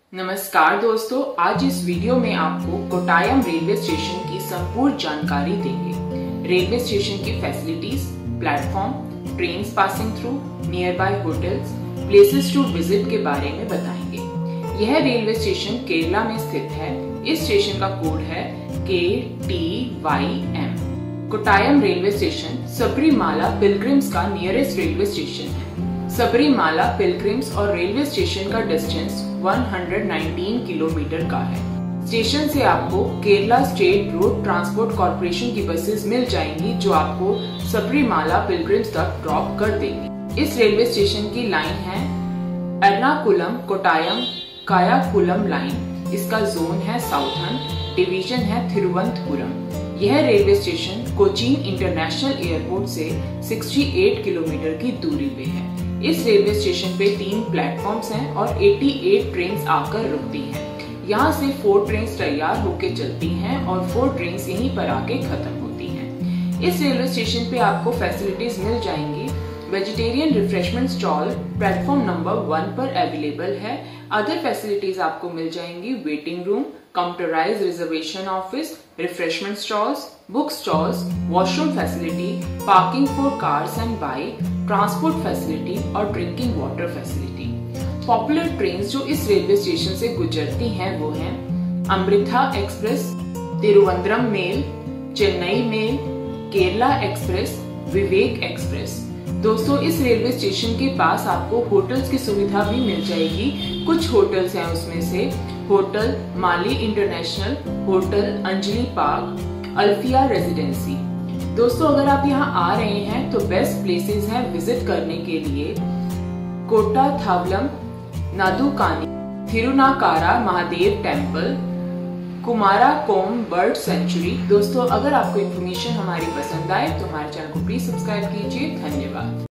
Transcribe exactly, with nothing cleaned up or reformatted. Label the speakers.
Speaker 1: नमस्कार दोस्तों, आज इस वीडियो में आपको कोट्टायम रेलवे स्टेशन की संपूर्ण जानकारी देंगे। रेलवे स्टेशन की facilities, platform, trains passing through, nearby hotels, places to visit के बारे में बताएंगे। यह रेलवे स्टेशन केरला में स्थित है। इस स्टेशन का कोड है K T Y M. Kottayam railway station Sabarimala pilgrims का नियरेस्ट रेलवे स्टेशन है। सबरीमाला पिलग्रिम्स और रेलवे स्टेशन का डिस्टेंस एक सौ उन्नीस किलोमीटर का है। स्टेशन से आपको Kerala state road transport corporation की बसेस मिल जाएंगी जो आपको सबरीमाला पिलग्रिम्स तक ड्रॉप कर देंगी। इस रेलवे स्टेशन की लाइन है एर्नाकुलम कोट्टायम कायाकुलम लाइन। इसका जोन है साउथर्न, डिवीजन है थिरुवनंतपुरम। यह railway station Cochin international airport से अड़सठ किलोमीटर की दूरी पे है। इस रेलवे स्टेशन पे तीन प्लेटफॉर्म्स हैं और अठासी ट्रेन्स आकर रुकती हैं। यहाँ से फोर ट्रेन्स तैयार होकर चलती हैं और फोर ट्रेन्स यहीं पर आके खत्म होती हैं। इस रेलवे स्टेशन पे आपको फैसिलिटीज मिल जाएंगी। Vegetarian refreshment stall platform number one पर अवेलेबल है। अदर फैसिलिटीज आपको मिल जाएंगी waiting room, computerised reservation office, refreshment stalls, book stalls, washroom facility, parking for cars and bike, transport facility और drinking water facility. Popular trains जो इस रेलवे स्टेशन से गुजरती हैं वो हैं Amritha express, Thiruvananthapuram mail, Chennai mail, Kerala express, Vivek express. दोस्तों, इस रेलवे स्टेशन के पास आपको होटल्स की सुविधा भी मिल जाएगी। कुछ होटल्स हैं उसमें से hotel Mali international, hotel Anjali park, Alfiya residency. दोस्तों, अगर आप यहाँ आ रहे हैं तो बेस्ट प्लेसेस हैं विजिट करने के लिए Kottathavalam, Nadukani, Thirunakkara Mahadev temple, Kumarakom bird sanctuary. दोस्तों, अगर आपको इन्फॉर्मेशन हमारी पसंद आए तो हमारे चैनल को प्लीज सब्सक्राइब कीजिए। धन्यवाद।